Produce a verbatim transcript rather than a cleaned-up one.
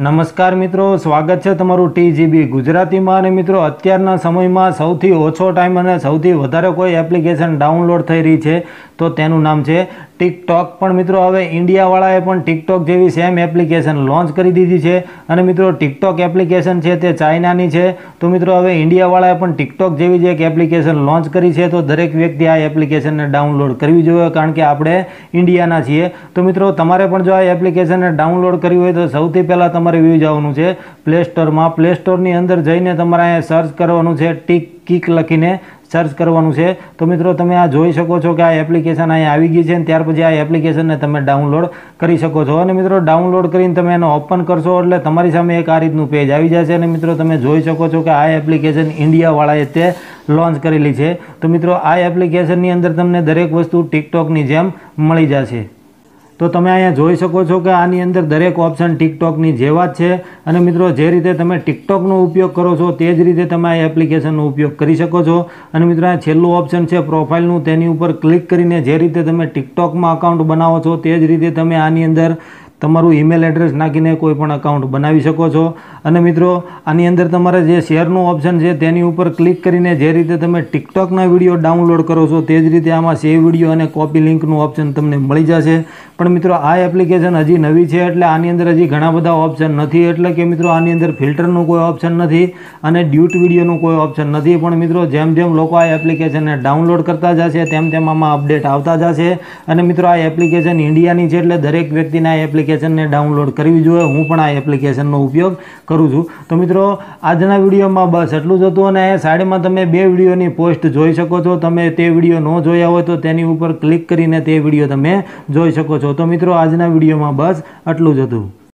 નમસ્કાર મિત્રો, સ્વાગત છે તમારું ટીજીબી ગુજરાતીમાં। અને મિત્રો અત્યારના સમયમાં સૌથી ઓછો ટાઈમ અને સૌથી વધારે કોઈ એપ્લિકેશન ડાઉનલોડ થઈ રહી છે તો તેનું નામ છે ટિકટોક। પણ મિત્રો હવે ઇન્ડિયાવાળાએ પણ ટિકટોક જેવી સેમ એપ્લિકેશન લોન્ચ કરી દીધી છે। અને મિત્રો ટિકટોક એપ્લિકેશન છે તે ચાઇનાની છે, તો મિત્રો હવે ઇન્ડિયાવાળાએ પણ ટિકટોક જેવી જ એક એપ્લિકેશન લોન્ચ કરી છે। તો દરેક વ્યક્તિ આ એપ્લિકેશનને ડાઉનલોડ કરવી જોઈએ, કારણ કે આપણે ઇન્ડિયાના છીએ। તો મિત્રો તમારે પણ જો આ એપ્લિકેશનને ડાઉનલોડ કરવી હોય તો સૌથી પહેલાં તમારે વ્યૂ જવાનું છે પ્લે સ્ટોરમાં। પ્લે સ્ટોરની અંદર જઈને તમારે અહીંયા સર્ચ કરવાનું છે, ટીક કિક લખીને સર્ચ કરવાનું છે। તો મિત્રો તમે આ જોઈ શકો છો કે આ એપ્લિકેશન અહીંયા આવી ગઈ છે, અને ત્યાર પછી આ એપ્લિકેશનને તમે ડાઉનલોડ કરી શકો છો। અને મિત્રો ડાઉનલોડ કરીને તમે એને ઓપન કરશો એટલે તમારી સામે એક આ રીતનું પેજ આવી જશે। અને મિત્રો તમે જોઈ શકો છો કે આ એપ્લિકેશન ઇન્ડિયાવાળાએ તે લોન્ચ કરેલી છે। તો મિત્રો આ એપ્લિકેશનની અંદર તમને દરેક વસ્તુ ટિકટોકની જેમ મળી જશે। તો તમે અહીંયા જોઈ શકો છો કે આની અંદર દરેક ઓપ્શન ટિકટોકની જેવા જ છે। અને મિત્રો જે રીતે તમે ટિકટોકનો ઉપયોગ કરો છો તે જ રીતે તમે આ એપ્લિકેશનનો ઉપયોગ કરી શકો છો। અને મિત્રો આ છેલ્લું ઓપ્શન છે પ્રોફાઇલનું, તેની ઉપર ક્લિક કરીને જે રીતે તમે ટિકટોકમાં અકાઉન્ટ બનાવો છો તે જ રીતે તમે આની અંદર તમારું ઈમેલ એડ્રેસ નાખીને કોઈ પણ અકાઉન્ટ બનાવી શકો છો। અને મિત્રો આની અંદર તમારે જે શેરનું ઓપ્શન છે તેની ઉપર ક્લિક કરીને જે રીતે તમે ટિકટોકના વિડીયો ડાઉનલોડ કરો છો તે જ રીતે આમાં સેવ વિડીયો અને કોપી લિંકનું ઓપ્શન તમને મળી જશે। પણ મિત્રો આ એપ્લિકેશન હજી નવી છે એટલે આની અંદર હજી ઘણા બધા ઓપ્શન નથી, એટલે કે મિત્રો આની અંદર ફિલ્ટરનું કોઈ ઓપ્શન નથી અને ડ્યુટ વિડીયોનું કોઈ ઓપ્શન નથી। પણ મિત્રો જેમ જેમ લોકો આ એપ્લિકેશનને ડાઉનલોડ કરતા જશે તેમ તેમ આમાં અપડેટ આવતા જશે। અને મિત્રો આ એપ્લિકેશન ઇન્ડિયાની છે એટલે દરેક વ્યક્તિને આ એપ્લિકેશનને ડાઉનલોડ કરવી જોઈએ। હું પણ આ એપ્લિકેશનનો ઉપયોગ કરું છું। તો મિત્રો આજના વિડીયોમાં બસ એટલું જ હતું, અને સાઈડમાં તમે બે વિડીયોની પોસ્ટ જોઈ શકો છો। તમે તે વિડીયો ન જોયા હોય તો તેની ઉપર ક્લિક કરીને તે વિડીયો તમે જોઈ શકો છો। તો મિત્રો આજના વિડીયોમાં બસ આટલું જ હતું।